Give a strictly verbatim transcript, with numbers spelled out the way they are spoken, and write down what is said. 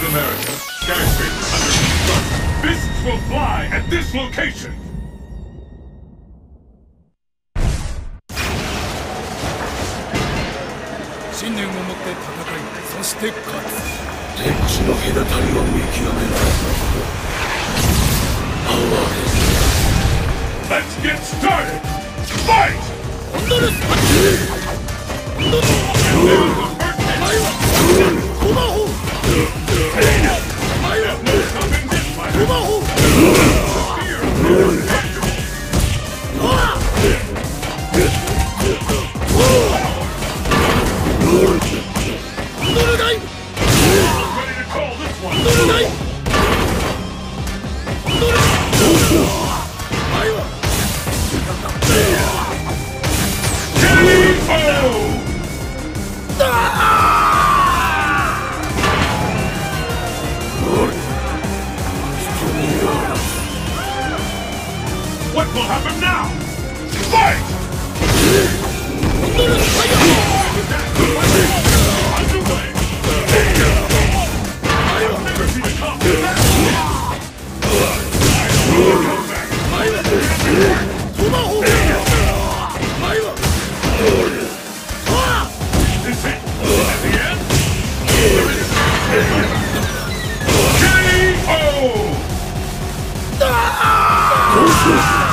America. Skyscraper under construction. Fists will fly at this location. 信念を持って戦い、そして勝つ。 天地の隔たりを見極めろ。 Let's get started. Fight! オンドルスパッチ。オンドルス。お前はコマホ。お前はコマホ。オンドルダイブ。オンドルダイブ。オンドル。お前は。 What will happen now? Fight! Underway! I've never seen a combat that. Is it at the end? K O!